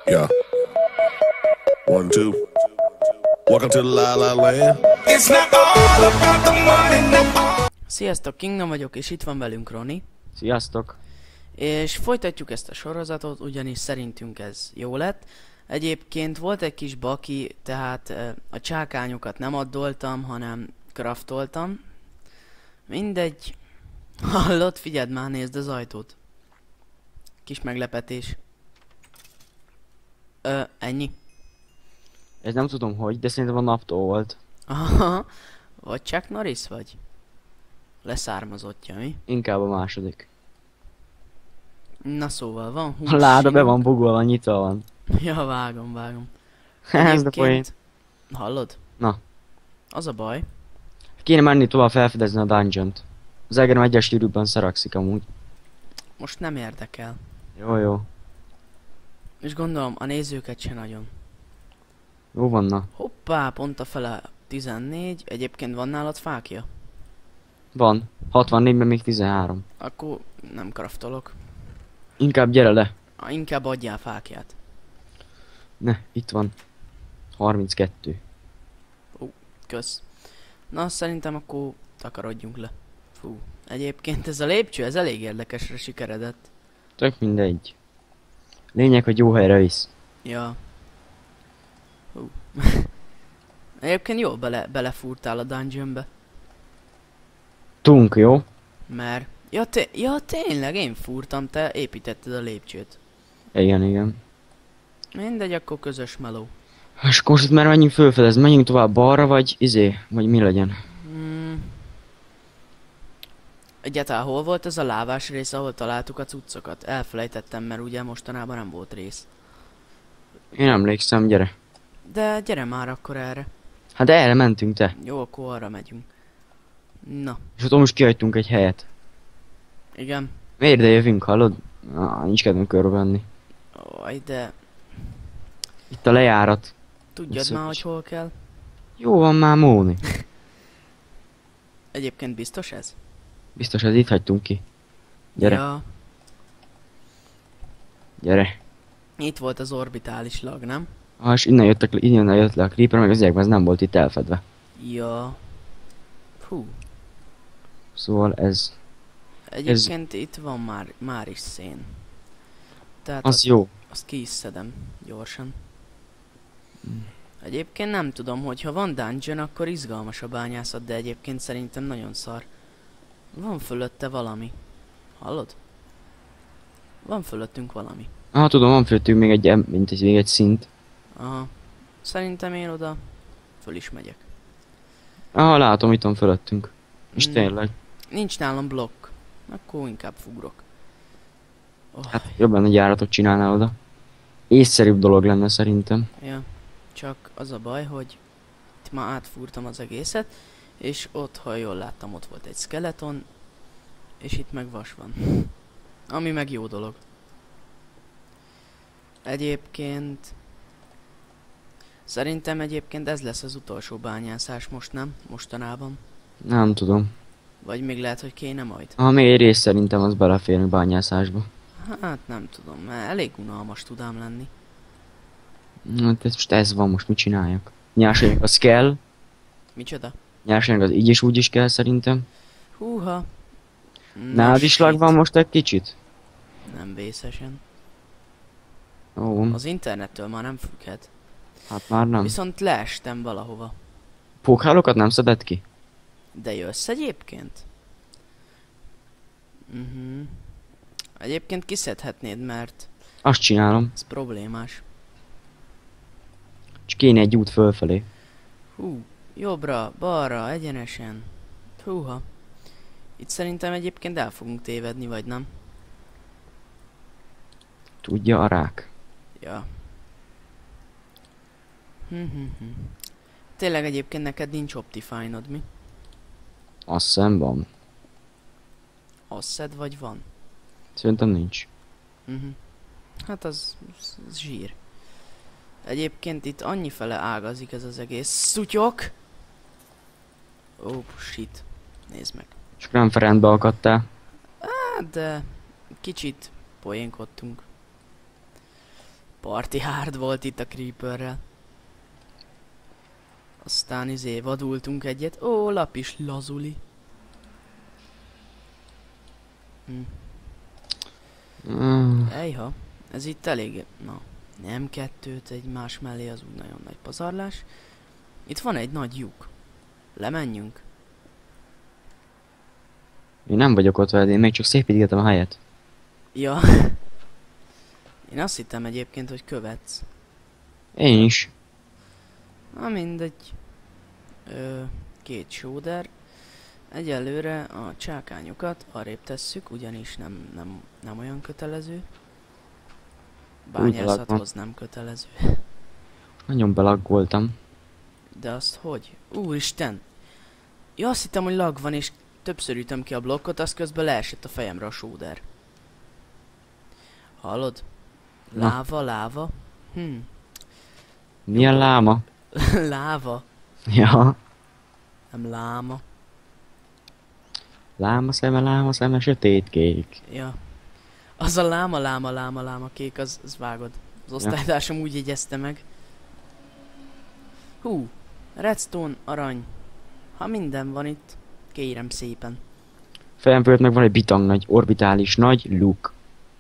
Yeah. 1, 2. Welcome to the La La Land. It's not all about the money. Sziasztok, Kingdom vagyok, és itt van velünk Roni. Sziasztok! És folytatjuk ezt a sorozatot, ugyanis szerintünk ez jó lett. Egyébként volt egy kis baki, tehát a csákányokat nem addoltam, hanem craftoltam. Mindegy. Hallod? Figyeld már, nézd az ajtót. Kis meglepetés. Ennyi. Ez nem tudom hogy, de szerintem a naptól volt. Aha. Vagy Chuck Norris vagy? Leszármazottja, mi? Inkább a második. Na szóval van hús. A láda be van bugolva, nyitva van. Ja, vágom. Ez a poén. Hallod? Na. Az a baj. Kéne menni tovább felfedezni a dungeont. Az Egerem egyes gyűrűben szarakszik amúgy. Most nem érdekel. Jó. És gondolom a nézőket se nagyon. Jó van, na. Hoppá, pont a fele 14. Egyébként van nálad fákja? Van. 64-ben még 13. Akkor nem kraftolok. Inkább gyere le. Inkább adjál fákját. Ne, itt van. 32. Kösz. Na, szerintem akkor takarodjunk le. Fú. Egyébként ez a lépcső, ez elég érdekesre sikeredett. Tök mindegy. Lényeg, hogy jó helyre visz. Ja. Hú. Egyébként jól belefúrtál a dungeonbe. Tunk, jó? Mert... Ja, tényleg, én fúrtam, te építetted a lépcsőt. Igen. Mindegy, akkor közös meló. És akkor most már menjünk fölfedezni, menjünk tovább balra, vagy vagy mi legyen? Egyáltalán hol volt ez a lávás rész, ahol találtuk a cuccokat? Elfelejtettem, mert ugye mostanában nem volt rész. Én emlékszem, gyere. De gyere már akkor erre. Hát erre mentünk te. Jó, akkor arra megyünk. Na. És ott most kihagytunk egy helyet. Igen. Miért ide jövünk, hallod? Nincs kedvünk körbevenni. Oj, de... Itt a lejárat. Tudjad már, hogy hol kell? Jó van már, Móni. Egyébként biztos ez? Biztos, hogy itt hagytunk ki. Gyere. Ja. Gyere. Itt volt az orbitális lag, nem? És innen jött le a creeper, meg az üvegben ez nem volt itt elfedve. Ja. Hú. Szóval ez... Egyébként itt van már is szén. Tehát Az jó. Azt ki is szedem gyorsan. Egyébként nem tudom, hogy ha van dungeon, akkor izgalmas a bányászat, de egyébként szerintem nagyon szar. Van fölötte valami. Hallod? Van fölöttünk valami. Tudom, van fölöttünk még egy szint. Aha. Szerintem én oda föl is megyek. Látom, itt van fölöttünk. És tényleg. Nincs nálam blokk. Akkor inkább fugrok. Hát jobb lenne gyáratot csinálnál oda. Észszerűbb dolog lenne szerintem. Ja. Csak az a baj, hogy itt már átfúrtam az egészet, és ott, ha jól láttam, ott volt egy skeleton, és itt meg vas van. Ami meg jó dolog. Egyébként... Szerintem egyébként ez lesz az utolsó bányászás most, nem? Mostanában. Nem tudom. Vagy még lehet, hogy kéne majd. Még egy rész szerintem az beleférünk bányászásba. Hát nem tudom, mert elég unalmas tudám lenni. Hát most ez van, most mit csináljak? Nyersanyag az kell. Micsoda? Nyersanyag az így is úgy is kell szerintem. Húha. Nálad is lag van most egy kicsit? Nem vészesen. Ó. Az internettől már nem függhet. Hát már nem. Viszont leestem valahova. Pókhálókat nem szedett ki? De jössz egyébként? Egyébként kiszedhetnéd, mert Azt csinálom. ez problémás. Csak kéne egy út fölfelé. Hú, jobbra, balra, egyenesen. Húha. Itt szerintem egyébként el fogunk tévedni, vagy nem? Tudja a rák. Ja. Tényleg egyébként neked nincs Optifine-od, mi? Azt hiszem van. Asszed vagy van? Szerintem nincs. Hát az zsír. Egyébként itt annyifele ágazik ez az egész. Szutyok! Shit. Nézd meg. Csak nem Ferentbe akadtál. Hát de kicsit poénkodtunk. Party hard volt itt a Creeperrel. Aztán vadultunk egyet. Ó, lapis lazuli. Ejha, ez itt elég... Na, nem kettőt egymás mellé, az úgy nagyon nagy pazarlás. Itt van egy nagy lyuk. Lemenjünk. Én nem vagyok ott veled, én még csak szépítgetem a helyet. Ja. Én azt hittem egyébként, hogy követsz. Én is. Na mindegy. Két sóder. Egyelőre a csákányokat arrébb tesszük, ugyanis nem olyan kötelező. Bányászathoz nem kötelező. Nagyon belaggoltam. De azt hogy? Úristen! Ja, azt hittem, hogy lag van, és többször ütöm ki a blokkot, az közben leesett a fejemre a sóder. Hallod? Láva. Milyen láma? Láva. Ja. Nem láma. Láma szeme, sötétkék. Ja. Az a láma kék, az vágod. Az osztálytársam úgy jegyezte meg. Hú, redstone, arany. Ha minden van itt, kérem szépen. Fejem fölött meg van egy bitang nagy, orbitális nagy luk.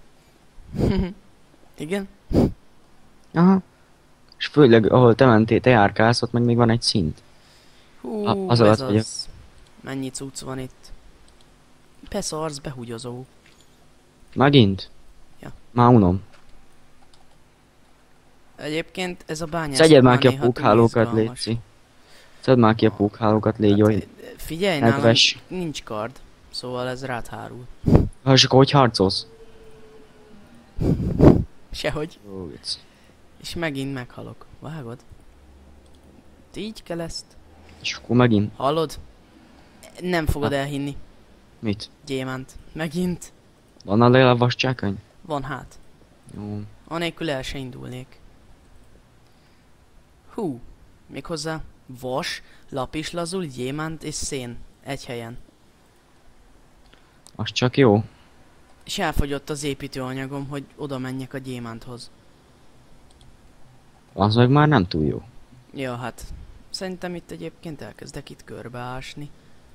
Igen? Aha. És főleg, ahol te mentél, te járkálsz, ott meg még van egy szint. Hú, az ez alatt az. vagyok. Mennyi cucc van itt? Beszarsz, behugyozó. Megint? Ja. Már unom. Egyébként ez a bányászat Szedjed már ki a néha túl pókhálókat, izgalmas. légy. Szedd már ki a pókhálókat, légy, hogy Figyelj, nálam nedves. nincs kard, szóval ez rád hárul. Ha, és akkor hogy harcolsz? Sehogy. Ó, vicc. És megint meghalok. Vágod? Így kell ezt. És akkor megint? Hallod? Nem fogod elhinni. Mit? Gyémánt. Megint. Van a legalább vas csákány? Van hát. Jó. Anélkül el se indulnék. Hú. Méghozzá vas, lapislazul, gyémánt és szén. Egy helyen. Az csak jó. És elfogyott az építőanyagom, hogy oda menjek a gyémánthoz. Az meg már nem túl jó. Ja, hát szerintem itt egyébként elkezdek itt körbeásni.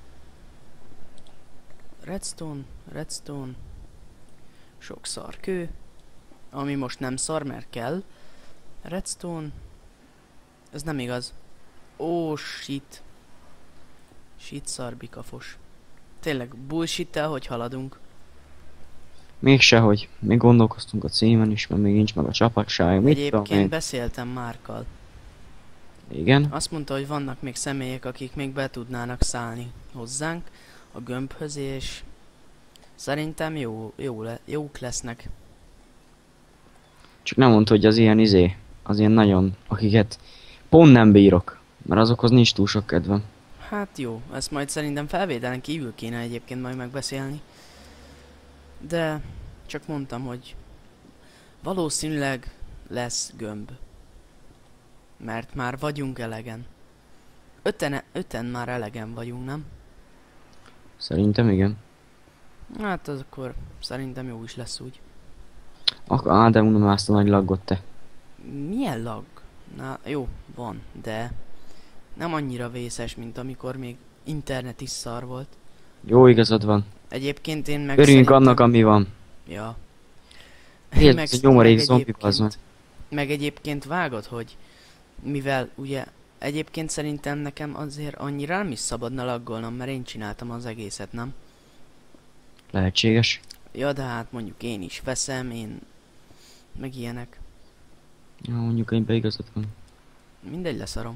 Redstone. Sok szarkő. Ami most nem szar, mert kell. Redstone. Ez nem igaz. Ó, shit. Shit szarbikafos. Tényleg bullshit-tel, hogy haladunk. Még sehogy. Még gondolkoztunk a címen is, mert még nincs meg a csapatság. Mit tudom Egyébként én? beszéltem Márkkal. Igen? Azt mondta, hogy vannak még személyek, akik még be tudnának szállni hozzánk a gömbhöz, és szerintem jók lesznek. Csak nem mondta, hogy az ilyen nagyon, akiket pont nem bírok. Mert azokhoz nincs túl sok kedvem. Hát jó, ezt majd szerintem felvételen kívül kéne egyébként majd megbeszélni. De csak mondtam, hogy valószínűleg lesz gömb. Mert már vagyunk elegen. Öten már elegen vagyunk, nem? Szerintem igen. Hát az akkor szerintem jó is lesz úgy. De mondom azt a nagy laggot te. Milyen lag? Na jó, van, de nem annyira vészes, mint amikor még internet is szar volt. Jó igazad van. Egyébként én meg Örüljünk szerintem... annak, ami van. Ja. Érted, ez egy nyomorék zombi egyébként- az van. Meg egyébként vágod, hogy mivel ugye egyébként szerintem nekem azért annyira nem is szabadna laggolnom, mert én csináltam az egészet, nem? Lehetséges. Ja, de hát mondjuk én is veszem, meg ilyenek. Ja, mondjuk egyben igazad van. Mindegy, leszarom.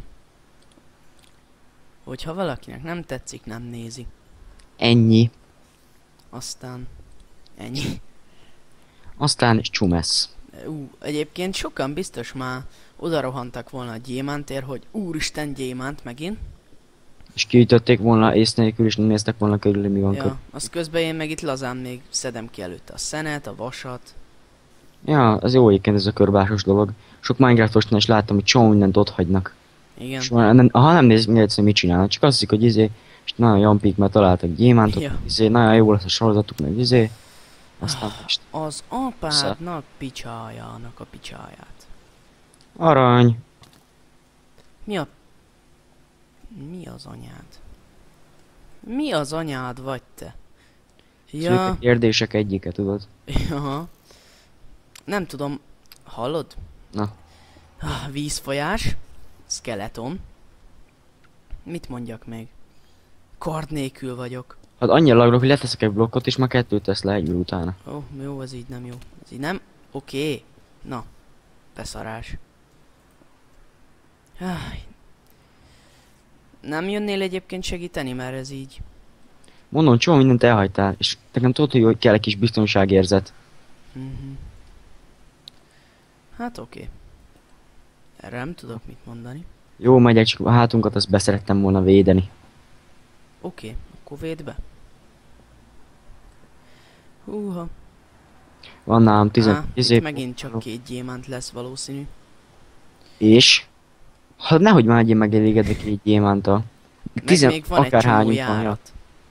Hogyha valakinek nem tetszik, nem nézi. Ennyi. Aztán ennyi. Aztán csumesz. Egyébként sokan biztos már oda rohantak volna a gyémántért, hogy úristen gyémánt megint. És kiütötték volna ész nélkül, és nem néztek volna körül, hogy mi van körül. Ja, azt közben én meg itt lazán még szedem ki előtte a szenet, a vasat. Ja, az jó egyébként ez a körbásos dolog. Sok Minecraftosnál is láttam, hogy csomó mindent ott hagynak. Igen. És ha nem nézik meg egyszer, mit csinálnak, csak azt hiszik, hogy és nagyon jampik, mert találtak gyémántot, Ja. nagyon jó lesz a sorozatuk, meg Aztán most Az apádnak picsájának a picsáját. arany. Mi a... Mi az anyád? Mi az anyád vagy te? Ja. Ja, Kérdések egyike, tudod. aha. Nem tudom, hallod? Na. Vízfolyás, skeleton. Mit mondjak még? Kard nélkül vagyok. Hát annyira lagrok, hogy leteszek egy blokkot, és már 2 tesz le egyből utána. Ó, jó, ez így nem jó. Ez így nem? Oké. Na, beszarás. Áj. Nem jönnél egyébként segíteni, mert ez így... Mondom, csomó mindent elhagytál, és nekem tudod, hogy kell egy kis biztonságérzet. Hát oké. Erre nem tudok mit mondani. Jó, megyek, csak a hátunkat azt beszerettem volna védeni. Oké, akkor védd be. Húha. Van nálam 10 itt megint csak 2 gyémánt lesz valószínű. És? Hát nehogy már legyél megelégedve 2 gyémántal. Meg még van egy csomó akárhányunk van, ja. járat.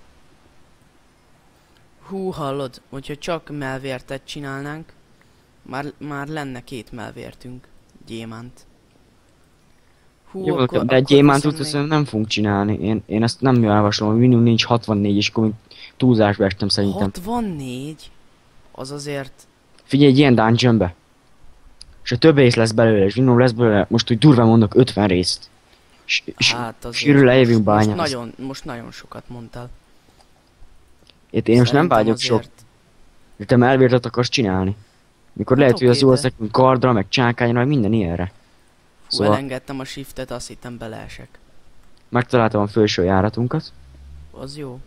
Hú, hallod, hogyha csak melvértet csinálnánk, már lenne 2 melvértünk. Gyémánt. Hú, Jó, de egy gyémántot azt nem fogunk csinálni. Én ezt nem javaslom, hogy minimum nincs 64, és akkor még túlzásba estem szerintem. 64? Az azért... Figyelj, egy ilyen dungeonbe. És a több rész lesz belőle, és minimum lesz belőle, most úgy durván mondok 50 részt. Hát És sűrűn lejövünk most bányászni. most nagyon sokat mondtál. Én most nem Szerintem vágyok azért... sok, de te melvértet akarsz csinálni. Mikor Hát lehet, hogy az oké, jó de- lesz nekünk kardra, meg csákányra, meg minden ilyenre. Hú, Szóval elengedtem a shiftet, azt hittem beleesek. megtaláltam a felső járatunkat. Az jó.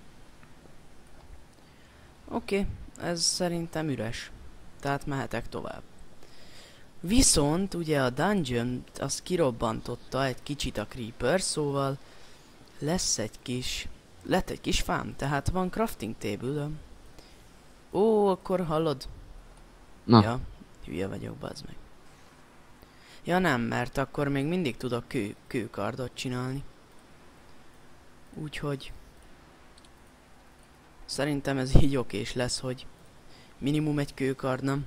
Oké, ez szerintem üres. Tehát mehetek tovább. Viszont ugye a dungeon az kirobbantotta egy kicsit a creeper, szóval lett egy kis fám, tehát van crafting table. Ó, akkor hallod? Na, Ja, hülye vagyok, bazd meg. Ja nem, mert akkor még mindig tudok kőkardot csinálni. Úgyhogy... Szerintem ez így okés lesz, hogy minimum egy kőkard, nem?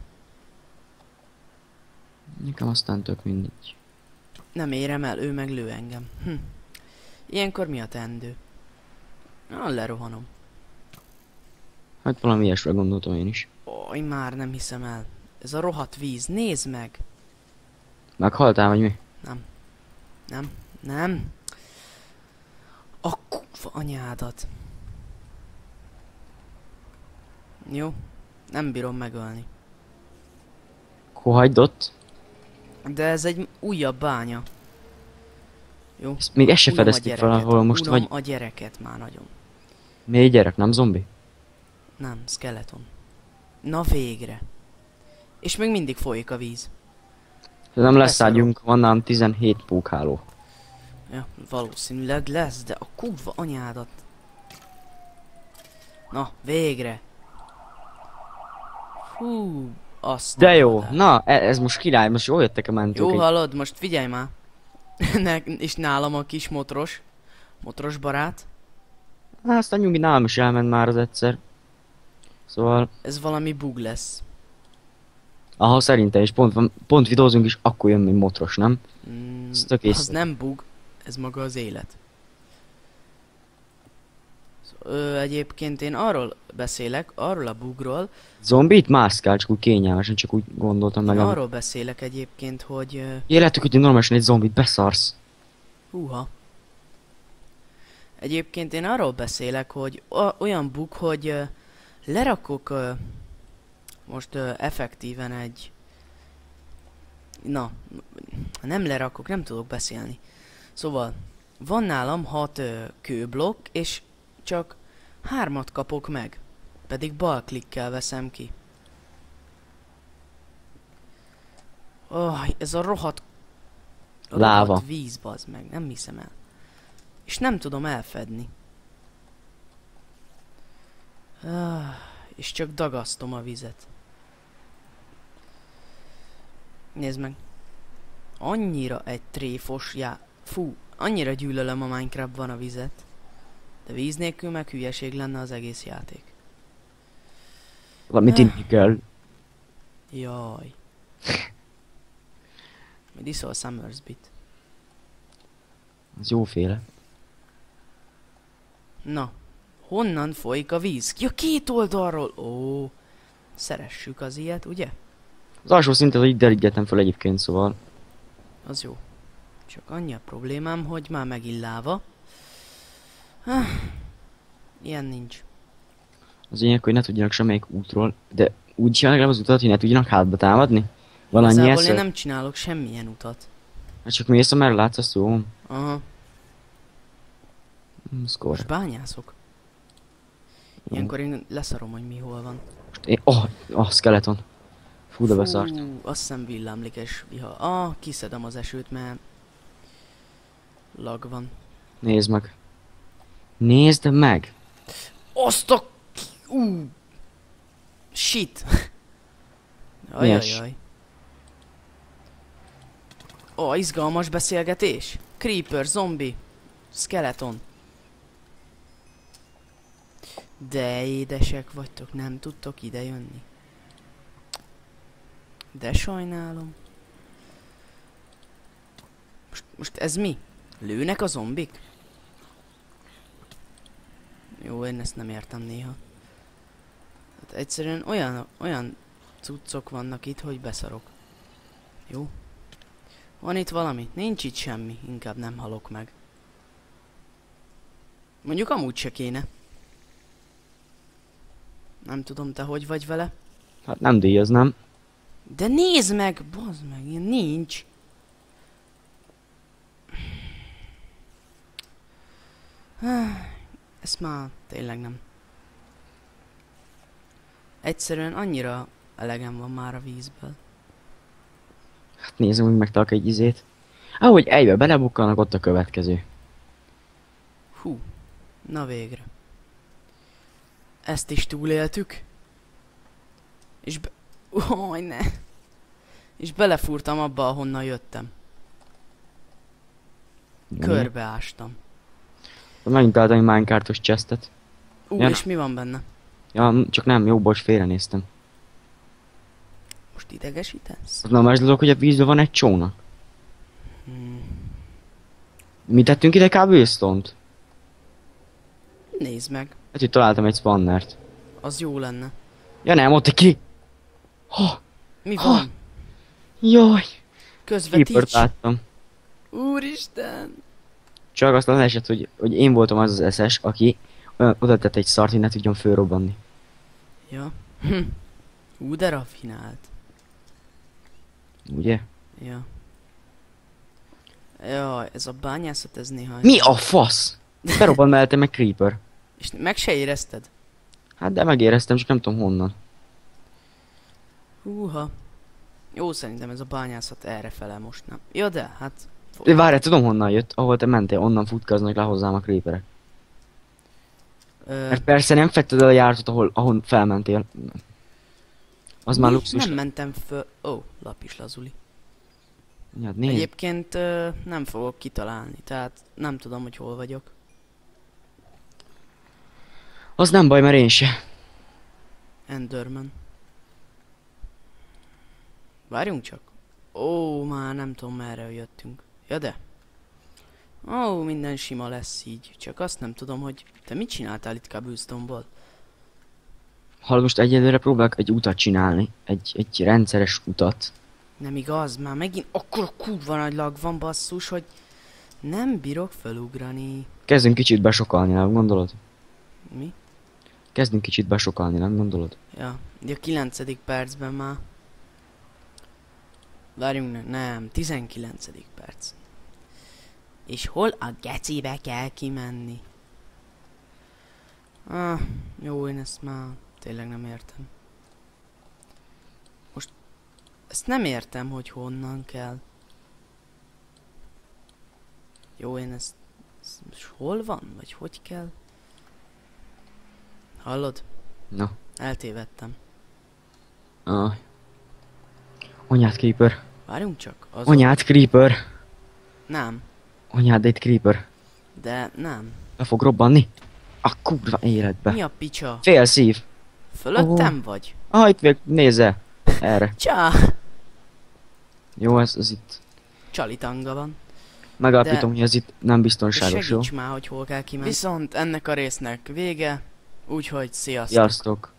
nekem aztán tök mindegy. Nem érem el, ő meg lő engem. Ilyenkor mi a teendő? Lerohanom. Hát valami ilyesre gondoltam én is. Ó, én már nem hiszem el. Ez a rohadt víz, nézd meg! Meghaltál, vagy mi? Nem. A kurva anyádat. Jó, nem bírom megölni. Akkor hagyd ott. De ez egy újabb bánya. Jó. Még ezt se unom a fedezték gyereket, valahol most, unom vagy a gyereket már nagyon. még gyerek, nem zombi? Nem, skeleton. Na végre. És még mindig folyik a víz. De nem lesz Beszarok. ágyunk, van nálam 17 pókháló. Ja, valószínűleg lesz, de a kurva anyádat. Na, végre. Hú, azt De nem jó, adás. na, ez most király, most jól jöttek a mentők. Jó, hallod, most figyelj már. És nálam a kis motros barát. Hát aztán nyugi nálam is elment már az egyszer. Szóval, Ez valami bug lesz. aha, szerintem is pont videózunk is, akkor jön még motros, nem? Ez tök Az észre. nem bug, ez maga az élet. Egyébként én arról beszélek, arról a bugról, Zombit mászkál, csak úgy kényelmesen, csak úgy gondoltam meg. arról beszélek egyébként, hogy Életük, hogy normálisan egy zombit beszarsz. húha. Egyébként én arról beszélek, hogy olyan bug, hogy lerakok most effektíven egy... Na, nem lerakok, nem tudok beszélni. Szóval, van nálam 6 kőblokk, és csak 3-at kapok meg. Pedig bal klikkel veszem ki. Ez a rohadt Láva. víz, bazd meg, nem hiszem el. És nem tudom elfedni. És csak dagasztom a vizet. Nézd meg. Annyira egy tréfos Fú, annyira gyűlölöm a Minecraftban a vizet. De víz nélkül meg hülyeség lenne az egész játék. Valamit inni kell. Jaj. Mit iszol Summersbit? Az jóféle. Na, honnan folyik a víz? Ja, két oldalról! Ó, szeressük az ilyet, ugye? Az alsó szintet így derítgettem fel egyébként, szóval. Az jó. Csak annyi a problémám, hogy már megint láva. Ilyen nincs. Az lényeg, hogy ne tudjanak semmelyik útról, de úgy csinálják legalább az utat, hogy ne tudjanak hátba támadni? Valannyi Igazából esze? én nem csinálok semmilyen utat. Hát csak mész, amerre látsz, azt jó. Aha, Szkor. most bányászok. Ilyenkor én leszarom, hogy mi hol van. Most én... skeleton. Fú, de beszart. Azt hiszem villámlik és viha. Kiszedem az esőt, mert lag van. Nézd meg. Nézd meg! Azt a... Shit! Ajajaj. Izgalmas beszélgetés. Creeper, zombi, skeleton. De édesek vagytok, nem tudtok ide jönni. De sajnálom. Most ez mi? Lőnek a zombik? Jó, én ezt nem értem néha. Hát egyszerűen olyan cuccok vannak itt, hogy beszarok. Jó? Van itt valami? Nincs itt semmi. Inkább nem halok meg. Mondjuk amúgy se kéne. Nem tudom, te hogy vagy vele? Hát nem díjaznám. De nézd meg! Bazd meg, ilyen nincs. Ezt már tényleg nem. Egyszerűen annyira elegem van már a vízből. Hát nézzem, hogy megtalak egy izét. Ahogy egybe belebukkanak, ott a következő. Hú, na végre. Ezt is túléltük. És ne. És belefúrtam abba, ahonnan jöttem. Körbeástam. Megint találtam egy Minecraftos chestet. Ja, És mi van benne? Ja, csak nem, jó, bocs, félrenéztem. Most idegesítesz? Az nem az dolog, hogy a vízben van egy csónak. Mi tettünk ide cobblestone-t? Nézd meg. Hát, hogy találtam egy spannert. Az jó lenne. Ja nem, ott ki! Ha! Mi van? Jaj! Creepert Közvetíts! láttam. Úristen! Csak azt az eset, hogy én voltam az SS, aki oda tett egy szart, hogy ne tudjon fölrobbanni. Ja. De raffinált. Ugye? Ja. Jaj, ez a bányászat, ez néha... Mi a fasz? Berobban mellettem egy creeper. És meg se érezted? Hát de megéreztem, csak nem tudom honnan. Húha. Jó, szerintem ez a bányászat errefele most nem. Ja, de hát... De várj, tudom honnan jött, ahol te mentél, onnan futkaznak le hozzám a creeperek. Mert persze nem fetted el a járatot, ahol felmentél. Az már luxus. Nem mentem föl... lapis lazuli. Ja, nézd. Egyébként nem fogok kitalálni, tehát nem tudom, hogy hol vagyok. Az nem baj, mert én se. Enderman. Várjunk csak. Már nem tudom, merre jöttünk. Ja de. Minden sima lesz így. Csak azt nem tudom, hogy te mit csináltál itt Cobblestone-ból? Hallod, most egyelőre próbálok egy utat csinálni. Egy rendszeres utat. Nem igaz, már megint akkora kurva nagy lag van, basszus, hogy nem bírok felugrani. Kezdünk kicsit besokalni, nem gondolod? Mi? Kezdünk kicsit besokalni, nem gondolod? Ja, de a 9. percben már. Várjunk, nem, 19. perc. És hol a gecibe kell kimenni? Jó, én ezt már tényleg nem értem. Most ezt nem értem, hogy honnan kell. Jó, én ezt hol van? Vagy hogy kell? Hallod? Na. Eltévedtem. Anyád creeper. Várjunk csak. Anyád creeper. Nem. Anyád egy creeper. De nem. Be fog robbanni? A kurva életbe. Mi a picsa? Fél szív. Fölöttem vagy? Ah, itt még nézze. Erre. Csá! Jó, ez itt. Csalitanga van. Megállapítom, hogy ez itt nem biztonságos, jó? Segíts már, hogy hol kell kimenni. Viszont ennek a résznek vége, úgyhogy sziasztok. Sziasztok.